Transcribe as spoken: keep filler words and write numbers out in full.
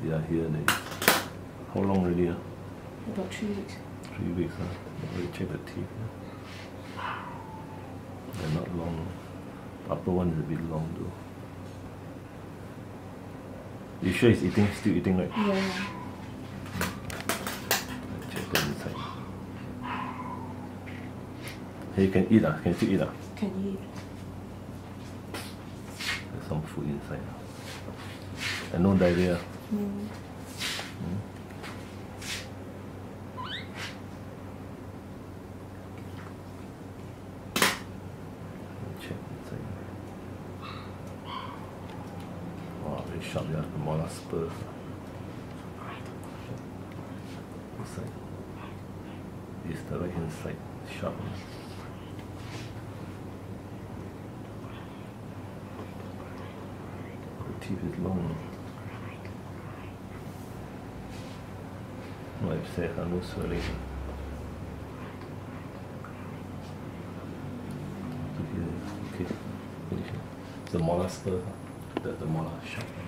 Yeah, here they. How long already? Uh? About three weeks. Three weeks, huh? Let me check the teeth. Huh? They're not long. The upper one is a bit long though. You sure he's eating? Still eating, right? Yeah. Let's check the inside. Hey, you can eat, uh? Can you still eat? Uh? Can eat. There's some food inside. And no diarrhea. No. Hmm? Check inside. Wow, very sharp, yeah. The molar spurs. Inside. This is the right hand side. Sharp. The teeth is long. Like I said, no swelling. Okay, finish. The molar spur, the, the molar sharp.